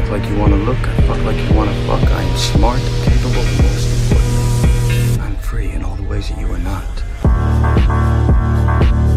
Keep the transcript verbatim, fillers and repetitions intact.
look like you want to look, I fuck like you want to fuck, I am smart, capable, and most important, I'm free in all the ways that you are not.